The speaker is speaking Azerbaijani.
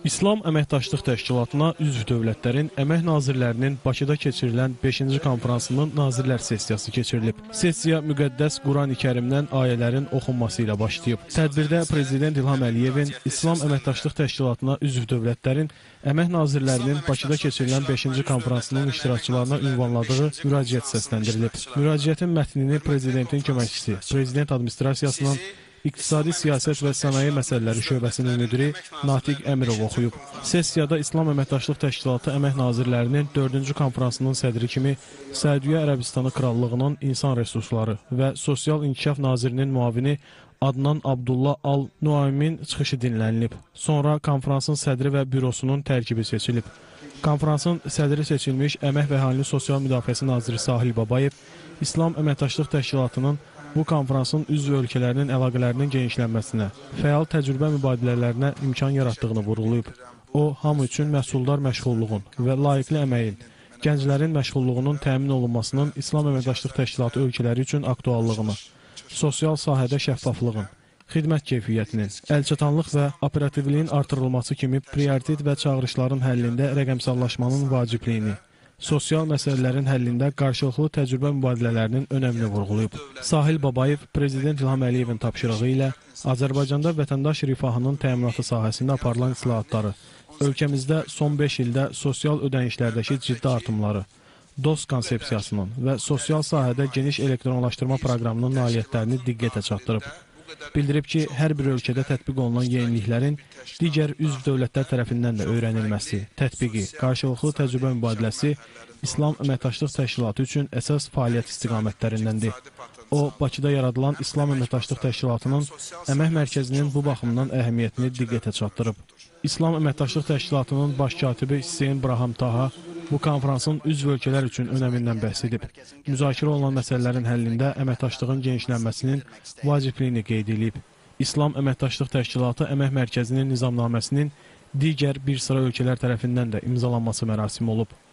İslam Əməkdaşlıq Təşkilatına üzv dövlətlərin əmək nazirlərinin Bakıda keçirilən 5-ci konferansının nazirlər sessiyası keçirilib. Sessiya müqəddəs Quran-ı Kərimdən ayələrin oxunması ilə başlayıb. Tədbirdə Prezident İlham Əliyevin İslam Əməkdaşlıq Təşkilatına üzv dövlətlərin əmək nazirlərinin Bakıda keçirilən 5-ci konferansının iştirakçılarına ünvanladığı müraciət səsləndirilib. Müraciətin mətnini Prezidentin köməkçisi, Prezident Administrasiyasının İqtisadi Siyasət və Sənaye Məsələləri şöbəsinin müdiri Natiq Əmirov oxuyub. Sessiyada İslam Əməkdaşlıq Təşkilatı Əmək Nazirlərinin 4-cü konferansının sədri kimi Səudiyyə Ərəbistanı Krallığının İnsan Resursları və Sosial İnkişaf Nazirinin müavini Adnan Abdullah Al-Nuaymin çıxışı dinlənilib. Sonra konferansın sədri və bürosunun tərkibi seçilib. Konferansın sədri seçilmiş Əmək və Əhalinin Sosial Müdafiəsi Naziri Sahil Babayev İslam Əməkdaşlıq Təşkilatının bu konferansın üzv ölkələrinin əlaqələrinin genişlənməsinə, fəal təcrübə mübadilələrinə imkan yaratdığını vurğulayıb. O, hamı üçün məhsuldar məşğulluğun və layiqli əməyin, gənclərin məşğulluğunun təmin olunmasının İslam Əməkdaşlıq Təşkilatı ölkələri üçün aktuallığını, sosial sahədə şəffaflığın, xidmət keyfiyyətinin, əlçatanlıq və operativliyin artırılması kimi prioritet və çağırışların həllində rəqəmsallaşmanın vacibliyini, sosial məsələlərin həllində qarşılıqlı təcrübə mübadilələrinin önəmini vurğulayıb. Sahil Babayev, Prezident İlham Əliyevin tapşırığı ilə Azərbaycanda vətəndaş rifahının təminatı sahəsində aparılan islahatları, ölkəmizdə son 5 ildə sosial ödənişlərdəki ciddi artımları, DOST konsepsiyasının və sosial sahədə geniş elektronlaşdırma proqramının nailiyyətlərini diqqətə çatdırıb. Bildirib ki, hər bir ölkədə tətbiq olunan yeniliklərin digər üzv dövlətlər tərəfindən də öyrənilməsi, tətbiqi, qarşılıqlı təcrübə mübadiləsi İslam Əməkdaşlıq Təşkilatı üçün əsas fəaliyyət istiqamətlərindəndir. O, Bakıda yaradılan İslam Əməkdaşlıq Təşkilatının əmək mərkəzinin bu baxımdan əhəmiyyətini diqqətə çatdırıb. İslam Əməkdaşlıq Təşkilatının baş katibi Hüseyn Braham Taha bu konferansın üzv ölkələr üçün önəmindən bəhs edib. Müzakirə olunan məsələlərin həllində əməkdaşlığın genişlənməsinin vacibliyini qeyd edib. İslam Əməkdaşlıq Təşkilatı Əmək Mərkəzinin nizamnaməsinin digər bir sıra ölkələr tərəfindən də imzalanması mərasimi olub.